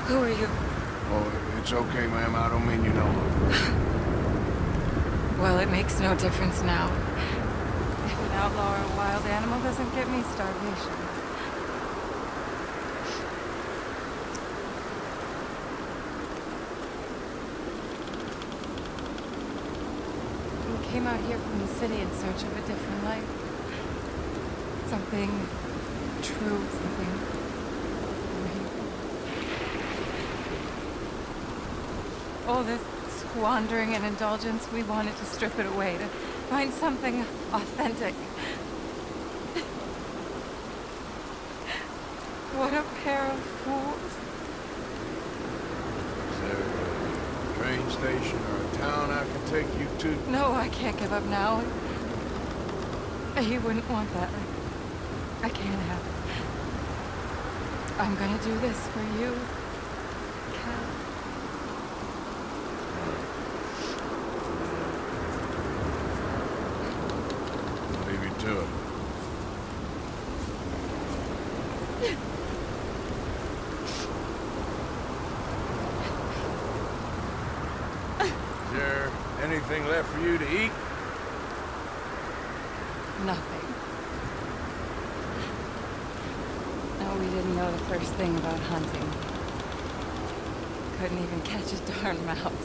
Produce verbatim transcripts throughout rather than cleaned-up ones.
Who are you? Oh, it's okay, ma'am. I don't mean you no harm. Well, it makes no difference now. If an outlaw or a wild animal doesn't get me, starvation. We came out here from the city in search of a different life. Something true, something real. All this squandering and indulgence, we wanted to strip it away, to find something authentic. What a pair of fools. Is there a train station or a town I can take you to? No, I can't give up now. He wouldn't want that. I can't have it. I'm gonna do this for you, Cal. I'll leave you to it. Is there anything left for you to eat? Nothing. No, we didn't know the first thing about hunting. Couldn't even catch a darn mouse.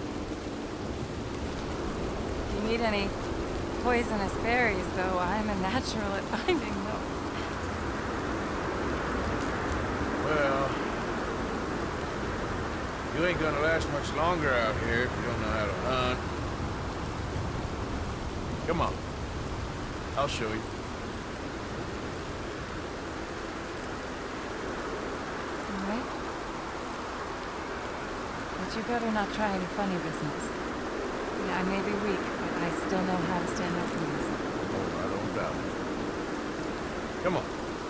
If you need any poisonous berries, though, I'm a natural at finding those. Well, you ain't gonna last much longer out here if you don't know how to hunt. Come on. I'll show you. All right? But you better not try any funny business. Yeah, I may be weak, but I still know how to stand up for myself. Oh, I don't doubt it. Come on.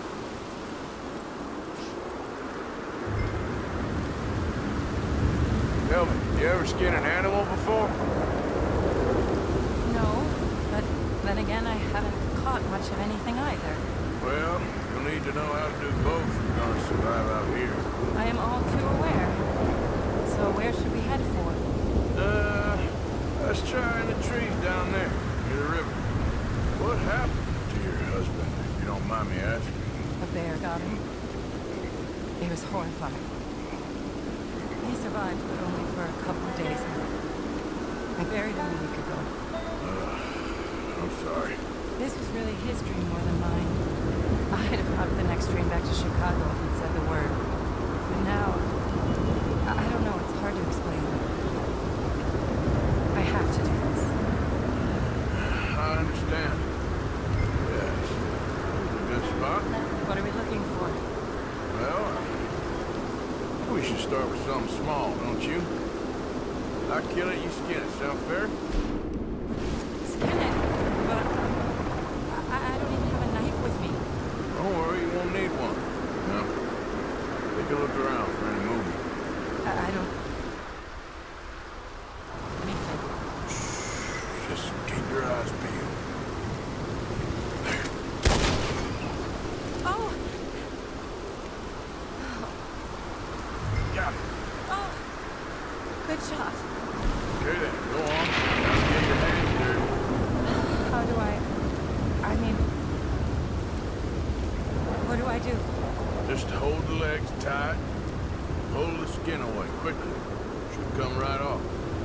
Tell me, you ever skin an animal before? No, but then again, I haven't caught much of anything either. Well, you'll need to know how to do both if you're gonna survive out here. I am all too aware. So where should we head for? Uh, let's try in the trees down there, near the river. What happened to your husband, if you don't mind me asking? A bear got him. It was horrifying. He survived, but only for a couple of days. I buried him a week ago. Uh, I'm sorry. This was really his dream more than mine. I'd have hopped the next train back to Chicago if he'd said the word. But now, I I don't know, it's hard to explain. I have to do this. I understand. Yes. A good spot. What are we looking for? Well, I think we should start with something small, don't you? I kill it, you skin it. Sound fair? Skin it. But I, I don't even have a knife with me. Don't worry, you won't need one. No. Take a look around for any movement. I, I don't... Anything. Just keep your eyes peeled. There. Oh! Got it. Oh! Good shot. Okay then, go on. Now get your hands dirty. How do I... I mean... What do I do? Just hold the legs tight. Pull the skin away quickly. Should come right off.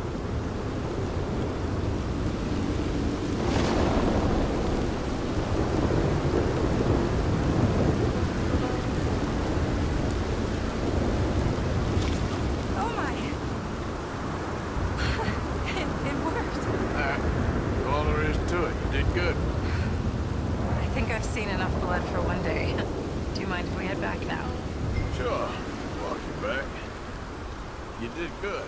Oh my! it, it worked. Alright. That's all there is to it. You did good. I think I've seen enough blood for one day. Do you mind if we head back now? Sure. Walk you back. You did good.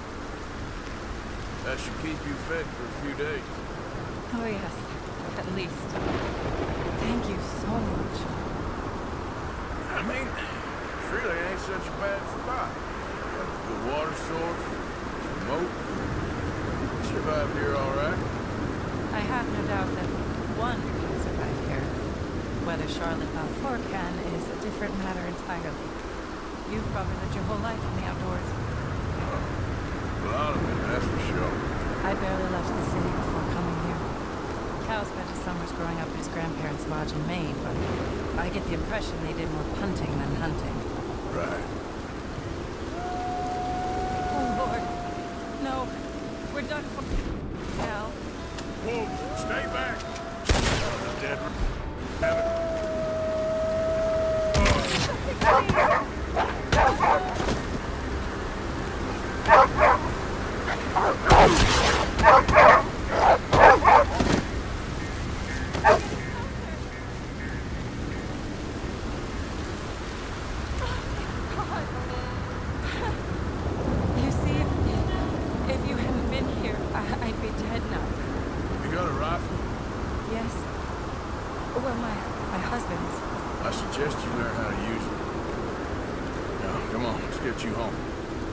That should keep you fed for a few days. Oh yes, at least. Thank you so much. I mean, it really ain't such a bad spot. Got a good water source, some moat. Survive here all right. I have no doubt that one can survive here. Whether Charlotte Balfour can is a different matter entirely. You've probably lived your whole life in the outdoors. A lot of it, that's for sure. I barely left the city before coming here. Cal spent his summers growing up at his grandparents' lodge in Maine, but I get the impression they did more punting than hunting. Right. Oh, Lord. No. We're done for... Cal. Whoa, stay back! The dead rabbit. You see, if, if you hadn't been here, I, I'd be dead now. You got a rifle? Yes. Well, my, my husband's. I suggest you learn how to use it. Now, come on, let's get you home.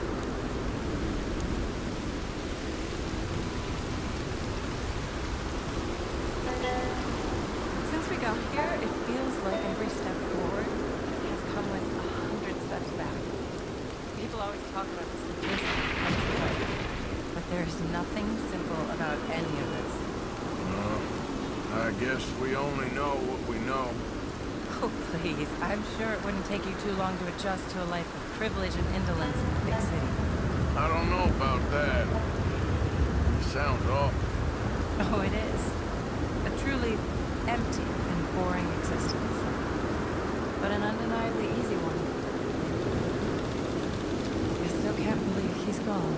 Since we got here, it feels like every step forward has come with a hundred steps back. People always talk about the simplicity of country life, but there's nothing simple about any of this. Uh, I guess we only know what we know. Oh, please. I'm sure it wouldn't take you too long to adjust to a life of privilege and indolence in the big city. I don't know about that. It sounds awful. Oh, it is. A truly empty and boring existence. But an undeniably easy one. I still can't believe he's gone.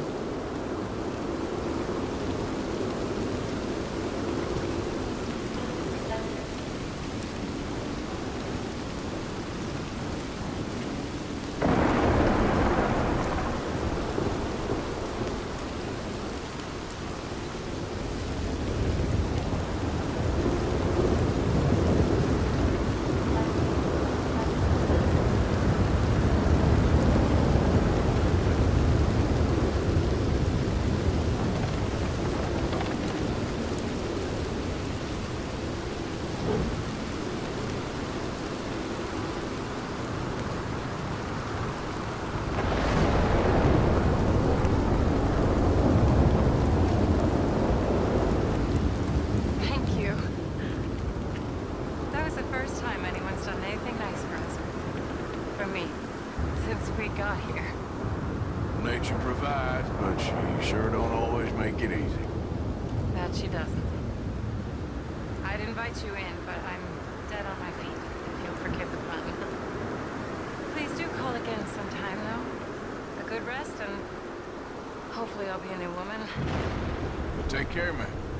Nature provides, but she sure don't always make it easy. That she doesn't. I'd invite you in, but I'm dead on my feet, if you'll forgive the pun. Please do call again sometime, though. A good rest, and hopefully I'll be a new woman. But take care, man.